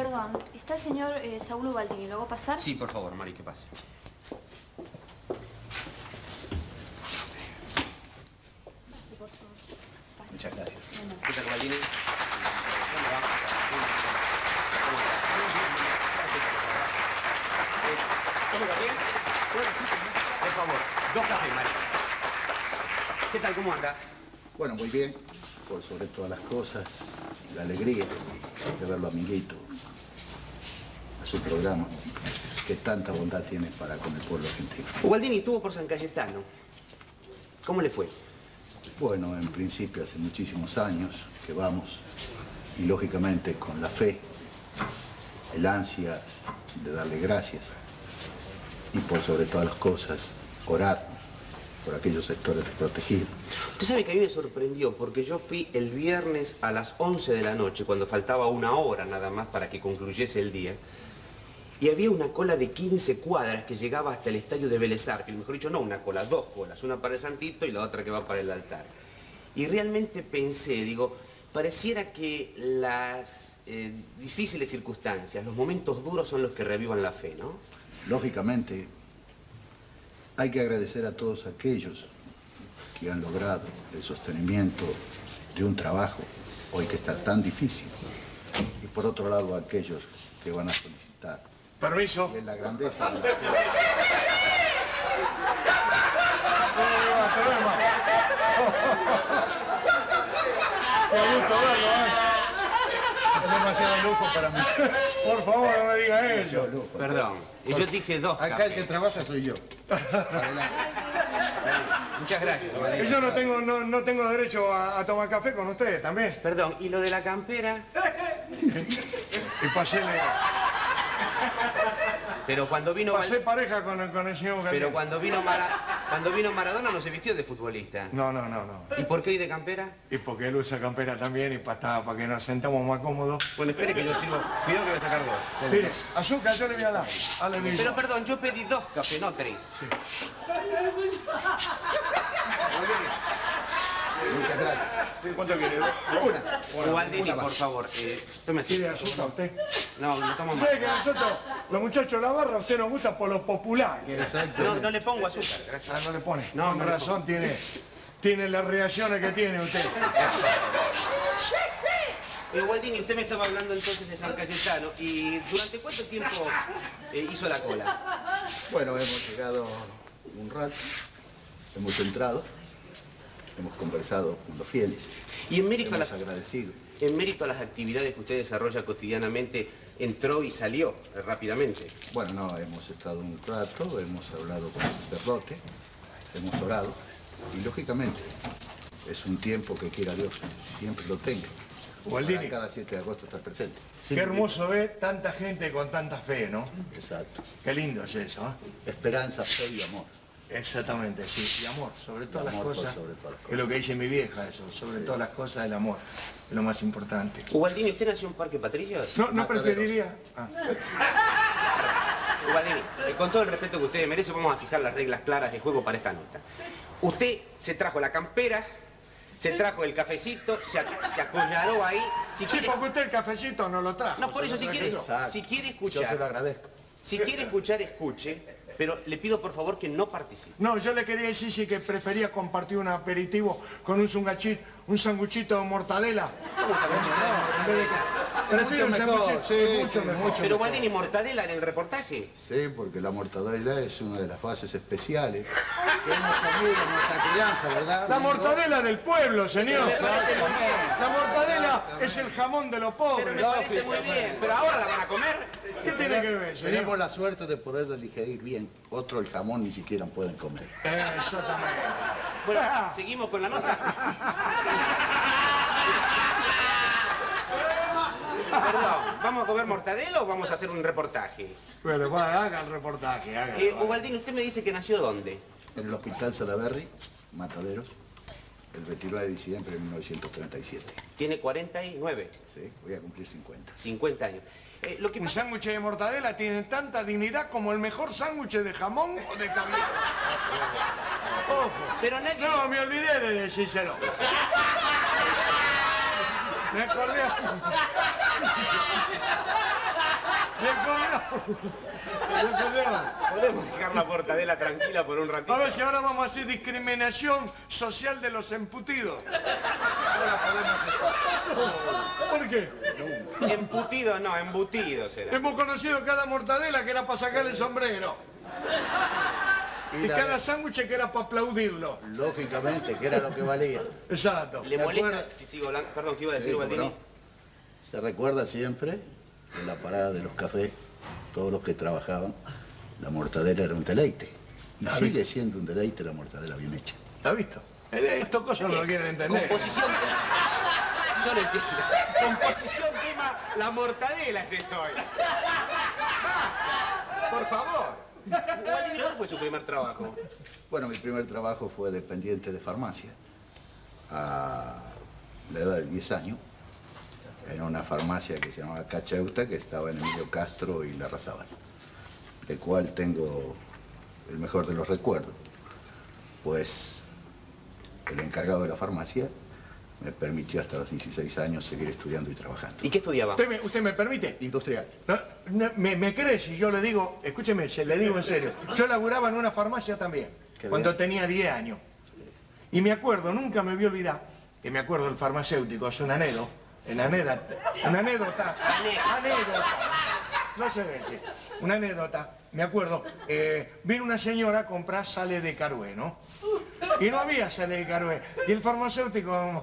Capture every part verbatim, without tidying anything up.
Perdón, ¿está el señor eh, Saúl Ubaldini? ¿Lo hago pasar? Sí, por favor, Mari, que pase. Pase, por favor. Pase. Muchas gracias. No, no. ¿Qué tal, Ubaldini? ¿Cómo va? ¿Cómo va? ¿Cómo va? ¿Bien? Por favor, dos cafés, Mari. ¿Qué tal? ¿Cómo anda? Bueno, muy bien. Por sobre todas las cosas, la alegría de verlo, amiguito, a su programa, que tanta bondad tiene para con el pueblo argentino. Ubaldini estuvo por San Cayetano. ¿Cómo le fue? Bueno, en principio hace muchísimos años que vamos, y lógicamente con la fe, el ansia de darle gracias, y por sobre todas las cosas, orar por aquellos sectores desprotegidos. Usted sabe que a mí me sorprendió porque yo fui el viernes a las once de la noche, cuando faltaba una hora nada más para que concluyese el día, y había una cola de quince cuadras que llegaba hasta el estadio de Vélez Arfield, mejor dicho, no una cola, dos colas, una para el Santito y la otra que va para el altar. Y realmente pensé, digo, pareciera que las eh, difíciles circunstancias, los momentos duros son los que revivan la fe, ¿no? Lógicamente, hay que agradecer a todos aquellos que han logrado el sostenimiento de un trabajo hoy que está tan difícil. Y por otro lado, a aquellos que van a solicitar. Permiso. En la grandeza de la... Qué gusto verlo, ¿eh? Es demasiado lujo para mí. Por favor, no me diga eso. Lujo. Perdón, y yo dije dos Acá cafés. el que trabaja soy yo. Adelante. Muchas gracias, Y Ubaldini. yo no tengo, no, no tengo derecho a, a tomar café con ustedes también. Perdón, ¿y lo de la campera? Y pasé, Pero cuando vino... Val- pasé pareja con, el- con el señor Galdino. Pero cuando vino, Mara- cuando vino Maradona no se vistió de futbolista. No, no, no, no. ¿Y por qué hoy de campera? Y porque él usa campera también y para para que nos sentamos más cómodos. Bueno, espere que yo sirvo. Cuidado que voy a sacar dos. Mire, azúcar yo le voy a dar. Dale, mismo. Pero perdón, yo pedí dos cafés, no tres. Muchas gracias. ¿Cuánto quiere? Una. Ubaldini, Una por más. favor, eh, tome ¿Quiere azúcar usted? No, no tomo más. ¿Sabe que nosotros, los muchachos de la barra, a usted nos gusta por lo popular? Exacto. No, no le pongo azúcar, gracias. Ah, no le pone. No, Con no le razón tiene, tiene las reacciones que tiene usted. Eh, Ubaldini, usted me estaba hablando entonces de San Cayetano. ¿Y durante cuánto tiempo eh, hizo la cola? Bueno, hemos llegado un rato, hemos entrado, hemos conversado con los fieles, Y en mérito, a hemos las, agradecido. en mérito a las actividades que usted desarrolla cotidianamente, entró y salió eh, rápidamente. Bueno, no, hemos estado un rato, hemos hablado con el sacerdote, hemos orado, y lógicamente es un tiempo que quiera Dios, siempre lo tenga. Ubaldini. Para cada siete de agosto estar presente. Qué hermoso ver tanta gente con tanta fe, ¿no? Exacto. Qué lindo es eso, ¿eh? Esperanza, fe y amor. Exactamente, sí. Y amor, sobre todas las Amor por cosas. sobre todas las Es lo que dice mi vieja, eso. Sobre Sí. todas las cosas, el amor. Es lo más importante. Ubaldini, ¿usted nació en Parque Patricios? No, no Mataderos. preferiría... Ah. Ubaldini, eh, con todo el respeto que usted merece, vamos a fijar las reglas claras de juego para esta nota. Usted se trajo la campera, se trajo el cafecito, se, ac- se acollaró ahí. Si Sí, quiere... porque usted el cafecito no lo trajo. No, por se eso, lo si traje quiere, yo. Exacto. si quiere Yo se lo escuchar, agradezco. si quiere escuchar, escuche, pero le pido por favor que no participe. No, yo le quería decir sí que prefería compartir un aperitivo con un sungachito, un sanguchito de mortadela. Vamos a ver, No, en vez de que... Prefiero un mucho mejor, sanguchito, sí, es mucho sí, mejor. mucho Pero mejor. Ubaldini, mortadela en el reportaje. Sí, porque la mortadela es una de las bases especiales que hemos comido en nuestra crianza, ¿verdad? La amigo? mortadela del pueblo, señor. Me parece muy bien. La mortadela es el jamón de los Pero pobres. me parece muy bien. Pero ahora la van a comer. ¿Qué tiene que ver, señor? Tenemos la suerte de poder digerir bien. Otro el jamón ni siquiera pueden comer. Exactamente. Bueno, seguimos con la nota. Perdón, ¿vamos a comer mortadela o vamos a hacer un reportaje? Bueno, va, haga el reportaje, haga. Eh, Ubaldini, ¿usted me dice que nació dónde? En el Hospital Salaberry, Mataderos, el veintinueve de diciembre de mil novecientos treinta y siete. Tiene cuarenta y nueve, Sí, voy a cumplir cincuenta. cincuenta años. Eh, lo que Un pasa... sándwich de mortadela tiene tanta dignidad como el mejor sándwich de jamón o de caviar. Ojo. Pero nadie... No, me olvidé de decírselo. Me acordé. Le comió. Le comió. ¿Podemos dejar la mortadela tranquila por un ratito? A ver si ahora vamos a hacer discriminación social de los embutidos. Ahora podemos estar. ¿Por qué? Embutido no, embutido será. Hemos conocido cada mortadela que era para sacarle el sombrero. Y, y la... cada sándwich que era para aplaudirlo. Lógicamente, que era lo que valía. Exacto. ¿Le ¿Se molesta acuerda? si sigo hablando? Perdón, ¿qué iba a decir, Sí, ¿cómo Baldini? no? Se recuerda siempre, en la parada de los cafés, todos los que trabajaban, la mortadela era un deleite. Y sigue siendo un deleite la mortadela bien hecha. ¿Está visto? Estos cosas no lo quieren entender. Composición tema. Yo no entiendo. Composición tema, la mortadela es esto hoy. Por favor. Baldini, ¿cuál fue su primer trabajo? Bueno, mi primer trabajo fue dependiente de farmacia, a la edad de diez años, en una farmacia que se llamaba Cacheuta, que estaba en Emilio Castro y Larrazábal, de cual tengo el mejor de los recuerdos, pues el encargado de la farmacia me permitió hasta los dieciséis años seguir estudiando y trabajando. ¿Y qué estudiaba? ¿Usted me, usted me permite? Industrial. No, no, me, ¿Me cree si yo le digo, escúcheme, se le digo en serio, yo laburaba en una farmacia también, Qué cuando bien. tenía diez años. Y me acuerdo, nunca me voy a olvidar, que me acuerdo del farmacéutico, es un anécdota, una anécdota, una anécdota, anécdota, no se dice, una anécdota, me acuerdo, eh, vino una señora a comprar sales de Carué, ¿no? Y no había sales de Carué, y el farmacéutico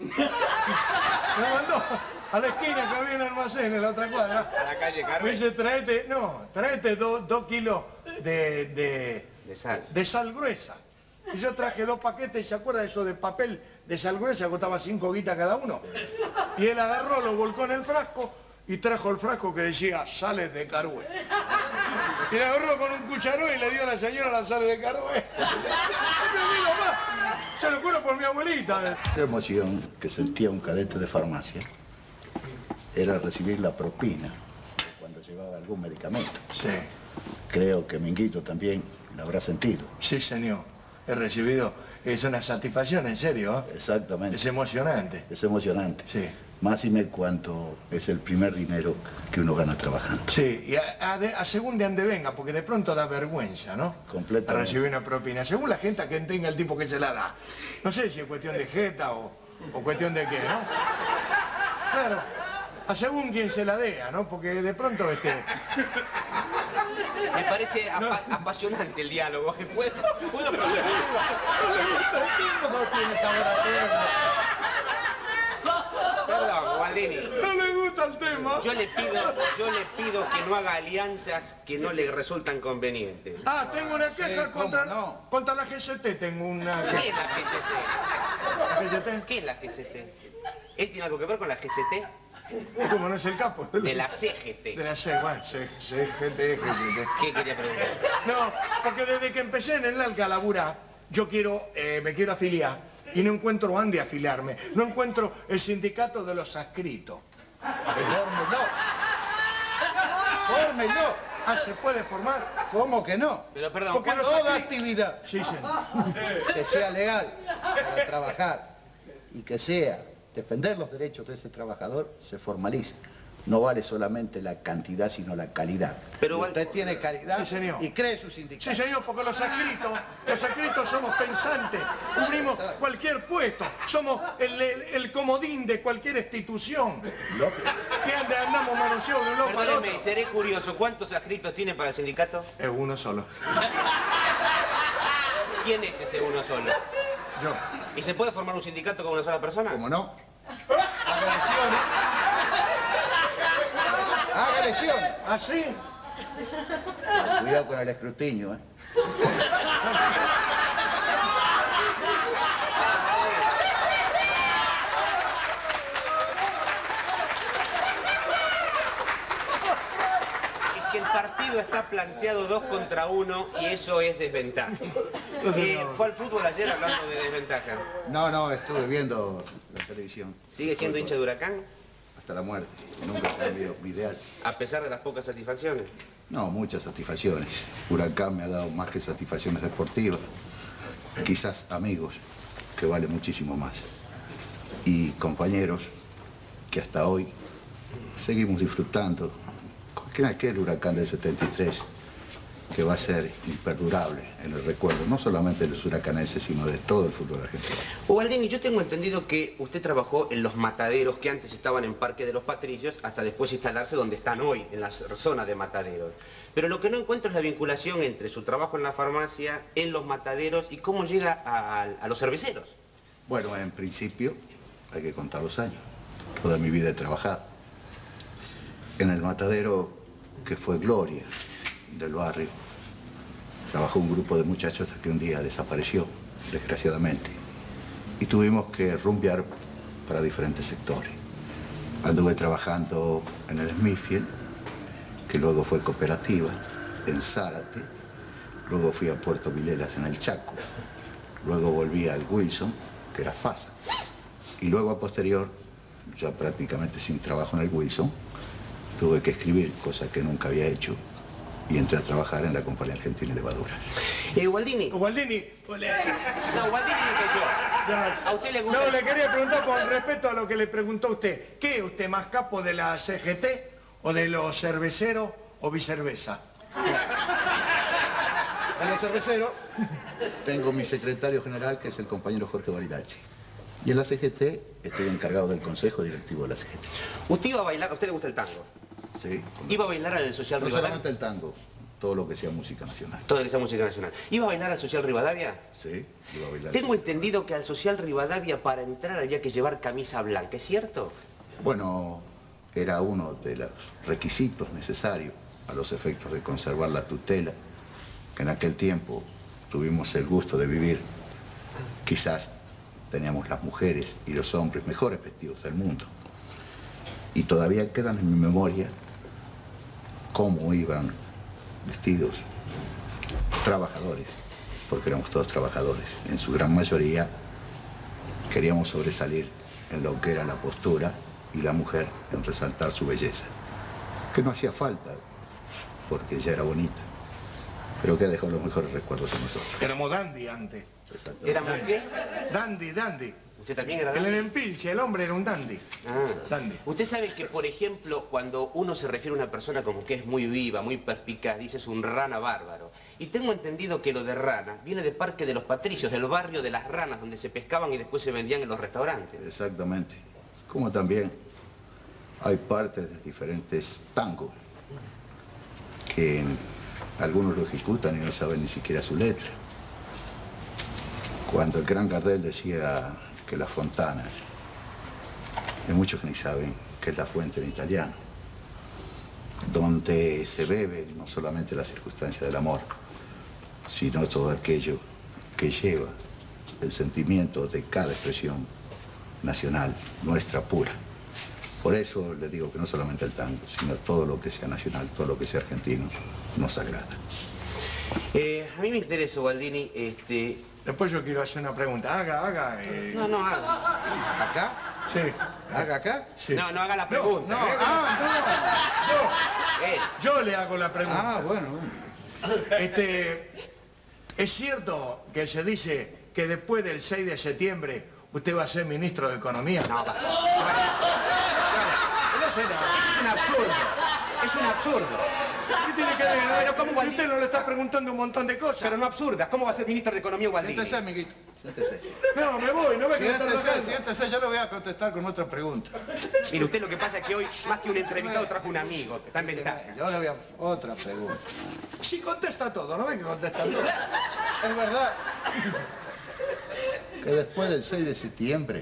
me mandó a la esquina que había un almacén en la otra cuadra. A la calle Me Carué. dice, traete, no, traete dos dos kilos de, de, De sal. de sal gruesa. Y yo traje dos paquetes, ¿y se acuerda eso de papel de sal gruesa? Costaba cinco guitas cada uno. Y él agarró, lo volcó en el frasco y trajo el frasco que decía sales de Carué. Y le agarró con un cucharón y le dio a la señora las sales de Carué. Me digo, más, se lo juro por mi abuelita. La emoción que sentía un cadete de farmacia era recibir la propina cuando llevaba algún medicamento. Sí, Creo que Minguito también lo habrá sentido. sí señor, he recibido, es una satisfacción, en serio, ¿eh? Exactamente. Es emocionante. Es emocionante. Sí. Máxime cuando es el primer dinero que uno gana trabajando. Sí, y a, a, de- a según de ande venga, porque de pronto da vergüenza, ¿no? Completamente. A recibir una propina, según la gente a quien tenga el tipo que se la da. No sé si es cuestión de jeta o, o cuestión de qué, ¿no? Claro, a según quien se la dea, ¿no? Porque de pronto este... Me parece apa- apasionante el diálogo. ¿Puedo, puedo preguntar? No tiene sabor a tierra. Perdón, Baldini. No le gusta el tema. Yo le pido, yo le pido que no haga alianzas que no le resultan convenientes. Ah, tengo una queja Sí, ¿cómo contra, no? contra la G C T, tengo una ¿Qué es queja. la G C G C T. T? ¿Qué es la G C T? ¿Él tiene algo que ver con la G C T? ¿Cómo no es el capo? De la C G T. De la C, bueno, C, C, G T, G C T. ¿Qué quería preguntar? No, porque desde que empecé en el Alca a laburar, yo quiero, eh, me quiero afiliar y no encuentro dónde afiliarme. No encuentro el sindicato de los adscritos. Fórmelo. Fórmelo. Ah, ¿se puede formar? ¿Cómo que no? Pero perdón, Porque ¿cuántos los Toda adscritos- actividad Sí, señor. que sea legal para trabajar y que sea defender los derechos de ese trabajador se formaliza. No vale solamente la cantidad, sino la calidad. Pero Y val- usted tiene calidad Sí, señor. y cree su sindicato. Sí, señor, porque los adscritos, los adscritos somos pensantes, cubrimos cualquier puesto, somos el, el- el comodín de cualquier institución. Lógico. Que ande- andamos manoseados de un lado para Perdóneme, otro. seré curioso. ¿Cuántos adscritos tiene para el sindicato? Es uno solo. ¿Quién es ese uno solo? Yo. ¿Y se puede formar un sindicato con una sola persona? ¿Cómo no? Haga lesiones. Haga lesiones. ¿Ah, sí? Cuidado con el escrutinio, ¿eh? Es que el partido está planteado dos contra uno y eso es desventaja. Eh, ¿Fue al fútbol ayer hablando de desventaja? No, no, estuve viendo la televisión. ¿Sigue siendo hincha de Huracán? Hasta la muerte. Nunca cambió mi ideal. A pesar de las pocas satisfacciones. No, muchas satisfacciones. Huracán me ha dado más que satisfacciones deportivas. Quizás amigos, que vale muchísimo más. Y compañeros que hasta hoy seguimos disfrutando, que en aquel huracán del setenta y tres, que va a ser imperdurable en el recuerdo, no solamente de los huracanenses, sino de todo el fútbol argentino. Ubaldini, yo tengo entendido que usted trabajó en los mataderos que antes estaban en Parque de los Patricios, hasta después instalarse donde están hoy, en la zona de mataderos. Pero lo que no encuentro es la vinculación entre su trabajo en la farmacia, en los mataderos y cómo llega a, a, a los cerveceros. Bueno, en principio hay que contar los años. Toda mi vida he trabajado. En el matadero que fue gloria del barrio, trabajó un grupo de muchachos hasta que un día desapareció, desgraciadamente. Y tuvimos que rumbear para diferentes sectores. Anduve trabajando en el Smithfield, que luego fue Cooperativa, en Zárate. Luego fui a Puerto Vilelas en el Chaco. Luego volví al Wilson, que era FASA. Y luego a posterior, ya prácticamente sin trabajo en el Wilson, tuve que escribir, cosa que nunca había hecho, y entré a trabajar en la Compañía Argentina de Levaduras. Eh, Ubaldini. Ubaldini. No, Ubaldini dije yo. ¿A usted le gusta? No, le quería preguntar con respecto a lo que le preguntó usted. ¿Qué es usted, más capo de la C G T o de los cerveceros o vicerversa? En los cerveceros tengo mi secretario general, que es el compañero Jorge Barilachi. Y en la C G T estoy encargado del consejo directivo de la C G T. ¿Usted iba a bailar? ¿A usted le gusta el tango? Sí. ¿Iba a bailar al Social No Rivadavia? solamente el tango, todo lo que sea música nacional. Todo lo que sea música nacional. ¿Iba a bailar al Social Rivadavia? Sí, iba a bailar. Tengo entendido que al Social Rivadavia para entrar había que llevar camisa blanca, ¿es cierto? Bueno, era uno de los requisitos necesarios a los efectos de conservar la tutela que en aquel tiempo tuvimos el gusto de vivir. Quizás teníamos las mujeres y los hombres mejores vestidos del mundo. Y todavía quedan en mi memoria cómo iban vestidos trabajadores, porque éramos todos trabajadores. En su gran mayoría queríamos sobresalir en lo que era la postura y la mujer en resaltar su belleza, que no hacía falta, porque ella era bonita, pero que dejó los mejores recuerdos en nosotros. Éramos dandy antes. ¿Éramos qué? Dandy, dandy. ¿Usted también era El dandy? empilche, el hombre era un dandy. Ah. Dandy. Usted sabe que, por ejemplo, cuando uno se refiere a una persona como que es muy viva, muy perspicaz, dice es un rana bárbaro. Y tengo entendido que lo de rana viene de Parque de los Patricios, del barrio de las ranas, donde se pescaban y después se vendían en los restaurantes. Exactamente. Como también hay partes de diferentes tangos que algunos lo ejecutan y no saben ni siquiera su letra. Cuando el gran Gardel decía que las fontanas, hay muchos que ni saben qué es la fuente en italiano, donde se bebe no solamente la circunstancia del amor, sino todo aquello que lleva el sentimiento de cada expresión nacional, nuestra pura. Por eso le digo que no solamente el tango, sino todo lo que sea nacional, todo lo que sea argentino, nos agrada. Eh, a mí me interesa, Ubaldini, este... Después yo quiero hacer una pregunta. Haga, haga. Eh... No, no, haga. ¿Acá? Sí. ¿Haga acá? Sí. No, no haga la pregunta. No, ¿eh? ah, Eh, Yo le hago la no. pregunta. Ah, bueno, bueno. Este, ¿es cierto que se dice que después del seis de septiembre usted va a ser ministro de Economía? no, va. No sé nada. Es un absurdo. Es un absurdo. ¿Qué tiene que ver? Pero ¿cómo, Si Ubaldini? usted no le está preguntando un montón de cosas. Pero no absurdas. ¿Cómo va a ser ministro de Economía, Ubaldini? Siéntese, amiguito. Siéntese. No, me voy, no ve que me está Siéntese, tocando. siéntese, yo le voy a contestar con otra pregunta. Mire, usted lo que pasa es que hoy, más que un entrevistado, trajo un amigo. Está en ventaja. Yo le voy a... Otra pregunta. Sí, contesta todo, ¿no ve que contesta todo? Es verdad que después del seis de septiembre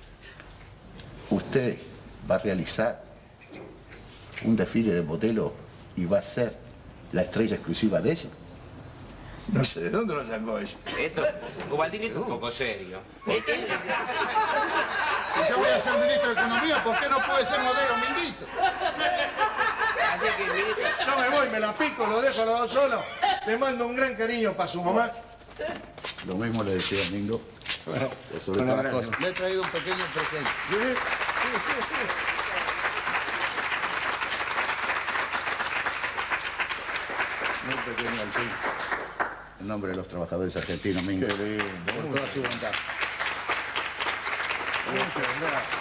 usted va a realizar un desfile de modelo y va a ser la estrella exclusiva de ese. No sé, ¿de dónde lo sacó eso? Esto, Ubaldini, esto es un poco serio. Eh, eh, Si yo voy a ser ministro de Economía, ¿por qué no puede ser modelo Minguito? Así que, ministro... No me voy, me la pico, lo dejo a los dos solos. Le mando un gran cariño para su mamá. Lo mismo le decía a Mingo. Bueno, Sobre bueno, todas las gracias. cosas. Le he traído un pequeño presente. Muy pequeño al fin. En nombre de los trabajadores argentinos, Mingo. Qué lindo. Por toda su bondad. Muchas gracias.